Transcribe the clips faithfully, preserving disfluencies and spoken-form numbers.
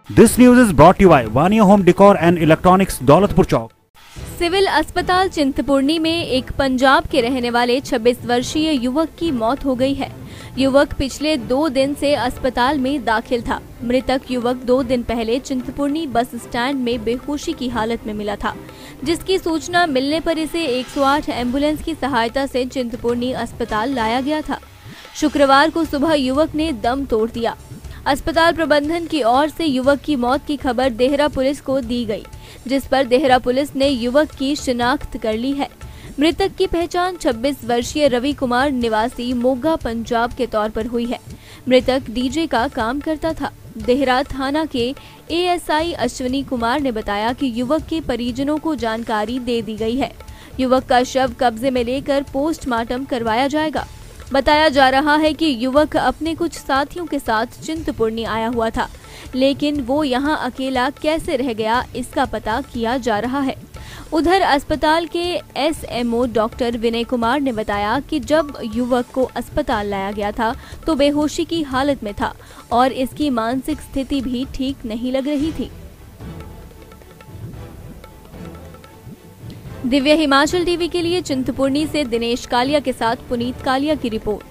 This news is brought to you by Vania Home Decor and Electronics, Daulatpur Chowk. Civil अस्पताल चिंतपूर्णी में एक पंजाब के रहने वाले छब्बीस वर्षीय युवक की मौत हो गई है। युवक पिछले दो दिन से अस्पताल में दाखिल था। मृतक युवक दो दिन पहले चिंतपूर्णी बस स्टैंड में बेहोशी की हालत में मिला था, जिसकी सूचना मिलने पर इसे एक सौ आठ एम्बुलेंस की सहायता से चिंतपूर्णी अस्पताल लाया गया था। शुक्रवार को सुबह युवक ने दम तोड़ दिया। अस्पताल प्रबंधन की ओर से युवक की मौत की खबर देहरा पुलिस को दी गई, जिस पर देहरा पुलिस ने युवक की शिनाख्त कर ली है। मृतक की पहचान छब्बीस वर्षीय रवि कुमार निवासी मोगा पंजाब के तौर पर हुई है। मृतक डीजे का काम करता था। देहरा थाना के एएसआई अश्विनी कुमार ने बताया कि युवक के परिजनों को जानकारी दे दी गई है। युवक का शव कब्जे में लेकर पोस्टमार्टम करवाया जाएगा। बताया जा रहा है कि युवक अपने कुछ साथियों के साथ चिंतपूर्णी आया हुआ था, लेकिन वो यहां अकेला कैसे रह गया, इसका पता किया जा रहा है। उधर अस्पताल के एसएमओ डॉक्टर विनय कुमार ने बताया कि जब युवक को अस्पताल लाया गया था तो बेहोशी की हालत में था और इसकी मानसिक स्थिति भी ठीक नहीं लग रही थी। दिव्य हिमाचल टीवी के लिए चिंतपूर्णी से दिनेश कालिया के साथ पुनीत कालिया की report.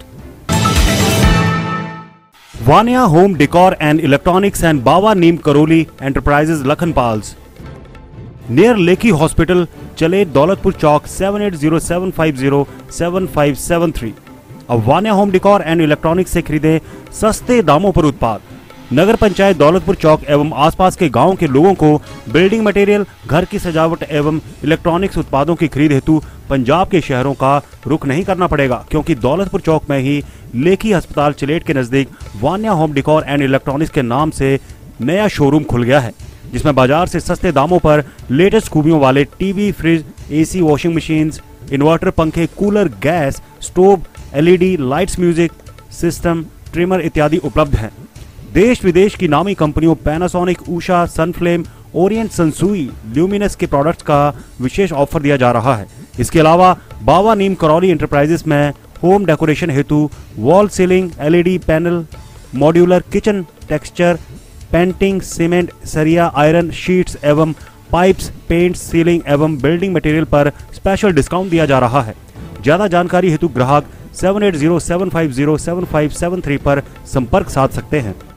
Vania home decor and electronics and Bawa Neem Karoli enterprises Lakhanpals near लेकी हॉस्पिटल, चले Daulatpur Chowk seven eight zero seven five zero seven five seven three. अब Vania home decor and electronics से खरीदे सस्ते दामों पर उत्पाद। नगर पंचायत दौलतपुर चौक एवं आसपास के गांवों के लोगों को बिल्डिंग मटेरियल, घर की सजावट एवं इलेक्ट्रॉनिक्स उत्पादों की खरीद हेतु पंजाब के शहरों का रुख नहीं करना पड़ेगा, क्योंकि दौलतपुर चौक में ही लेकी अस्पताल चिलेट के नजदीक वानिया होम डेकोर एंड इलेक्ट्रॉनिक्स के नाम से नया शोरूम खुल गया है, जिसमें बाजार से सस्ते दामों पर लेटेस्ट खूबियों वाले TV, fridge, AC, washing machine, inverter, पंखे, cooler, gas stove, LED lights, music system, trimmer इत्यादि उपलब्ध हैं। देश विदेश की नामी कंपनियों Panasonic, Usha, Sunflame, Orient, Sansui, Luminous के प्रोडक्ट्स का विशेष ऑफर दिया जा रहा है। इसके अलावा बावा नीम करौली एंटरप्राइजेस में होम डेकोरेशन हेतु wall ceiling, LED panel, modular kitchen, texture, painting, cement, सरिया, आयरन शीट्स एवं पाइप्स, पेंट, सीलिंग एवं बिल्डिंग मटेरियल पर स्पेशल डिस्काउंट दिया जा रहा है। ज्यादा जानकारी हेतु ग्राहक seven eight zero seven five zero seven five seven three पर संपर्क साध सकते हैं।